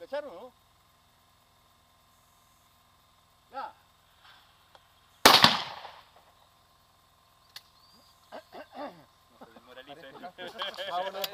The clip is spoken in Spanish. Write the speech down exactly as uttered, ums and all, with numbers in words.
empezar o no? Ya. No se desmoralice. Vámonos.